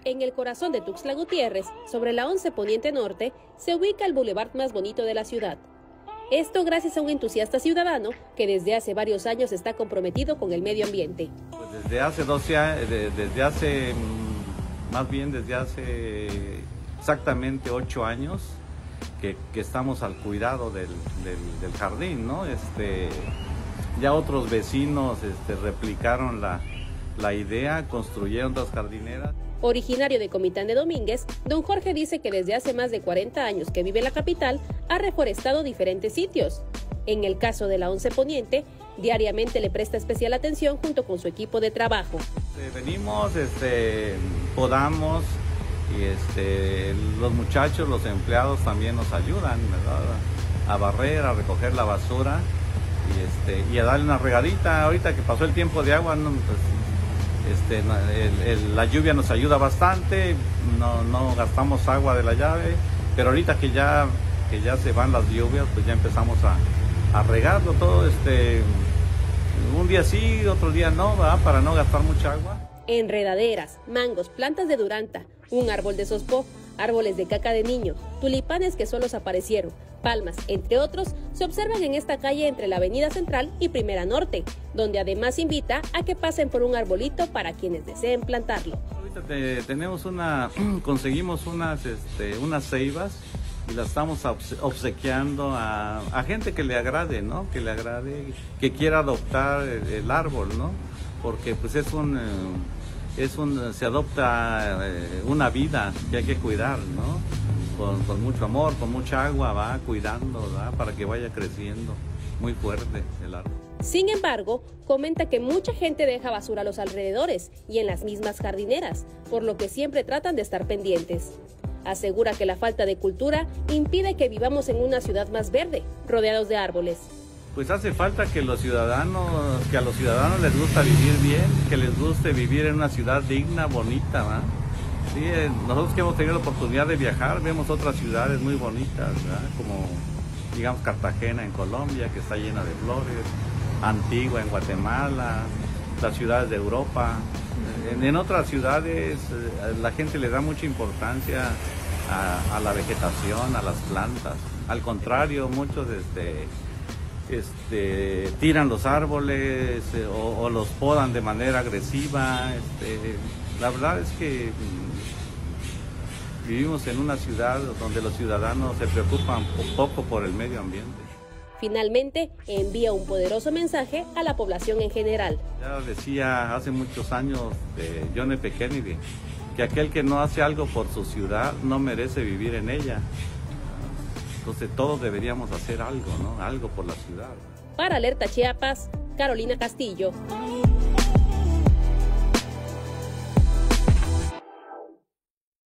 En el corazón de Tuxtla Gutiérrez, sobre la 11 Poniente Norte, se ubica el bulevar más bonito de la ciudad. Esto gracias a un entusiasta ciudadano que desde hace varios años está comprometido con el medio ambiente. Pues desde hace 12 años, desde hace exactamente 8 años que estamos al cuidado del jardín, ¿no? Ya otros vecinos replicaron la idea, construyeron 2 jardineras. Originario de Comitán de Domínguez, don Jorge dice que desde hace más de 40 años que vive en la capital, ha reforestado diferentes sitios. En el caso de la 11 Poniente, diariamente le presta especial atención junto con su equipo de trabajo. Venimos, podamos y los muchachos, los empleados también nos ayudan, ¿verdad? A barrer, a recoger la basura y a darle una regadita. Ahorita que pasó el tiempo de agua, no, pues, la lluvia nos ayuda bastante, no gastamos agua de la llave, pero ahorita que ya se van las lluvias, pues ya empezamos a regarlo todo, un día sí, otro día no, ¿verdad? Para no gastar mucha agua. Enredaderas, mangos, plantas de duranta, un árbol de sospó, árboles de caca de niño, tulipanes que solos aparecieron, palmas, entre otros, se observan en esta calle entre la Avenida Central y Primera Norte, donde además invita a que pasen por un arbolito para quienes deseen plantarlo. Ahorita conseguimos unas ceibas y las estamos obsequiando a gente que le agrade, ¿no? Que quiera adoptar el árbol, ¿no? Porque pues se adopta una vida que hay que cuidar, ¿no? Con mucho amor, con mucha agua, va cuidando, ¿verdad? Para que vaya creciendo muy fuerte el árbol. Sin embargo, comenta que mucha gente deja basura a los alrededores y en las mismas jardineras, por lo que siempre tratan de estar pendientes. Asegura que la falta de cultura impide que vivamos en una ciudad más verde, rodeados de árboles. Pues hace falta que a los ciudadanos les gusta vivir bien, que les guste vivir en una ciudad digna, bonita, ¿verdad? Sí, nosotros que hemos tenido la oportunidad de viajar, vemos otras ciudades muy bonitas, ¿verdad? Como, digamos, Cartagena en Colombia, que está llena de flores, Antigua en Guatemala, las ciudades de Europa. En otras ciudades la gente le da mucha importancia a la vegetación, a las plantas. Al contrario, muchos tiran los árboles o los podan de manera agresiva. La verdad es que vivimos en una ciudad donde los ciudadanos se preocupan poco por el medio ambiente. Finalmente, envía un poderoso mensaje a la población en general. Ya decía hace muchos años John F. Kennedy que aquel que no hace algo por su ciudad no merece vivir en ella. Entonces todos deberíamos hacer algo, ¿no? Algo por la ciudad. Para Alerta Chiapas, Carolina Castillo.